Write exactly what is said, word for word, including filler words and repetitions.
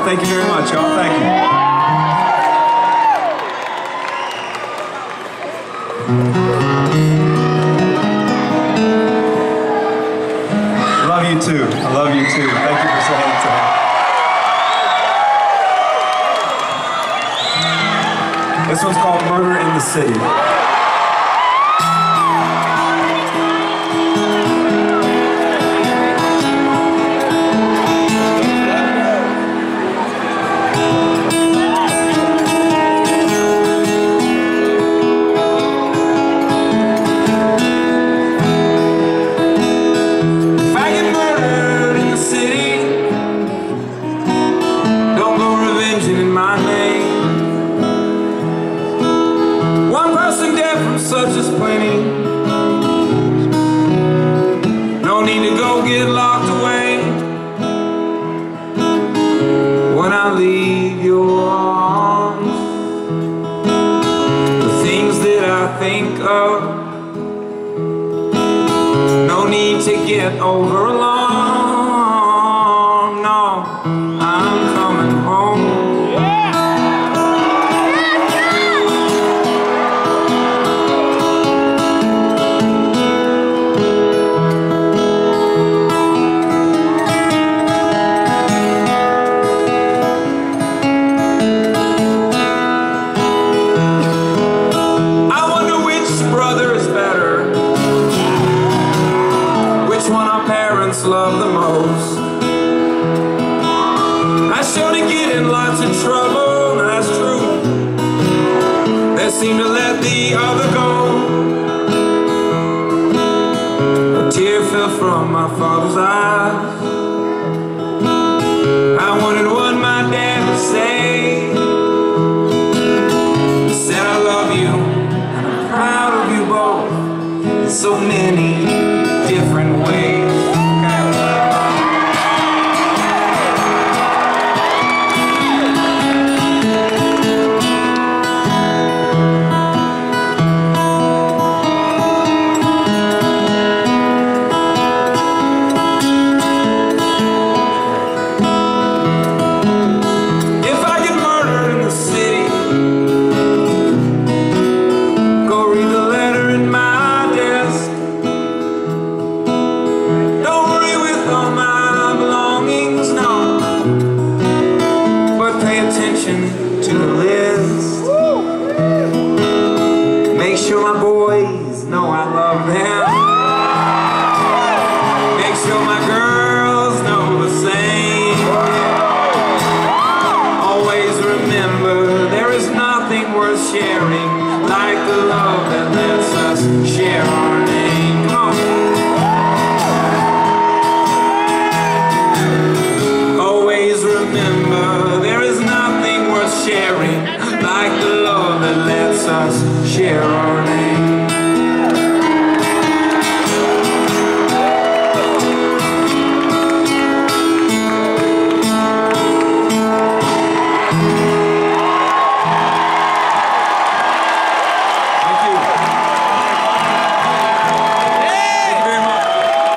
Thank you very much, y'all. Thank you. Love you too. I love you too. Thank you for saying it to me. This one's called Murder in the City. Such is plenty. No need to go get locked away. When I leave your arms, the things that I think of, no need to get over alarm. No, I'm coming home. Love the most. I sure to get in lots of trouble, that's true. They seem to let the other go. A tear fell from my father's eyes. I wondered what my dad would say. He said, I love you, and I'm proud of you both. And so many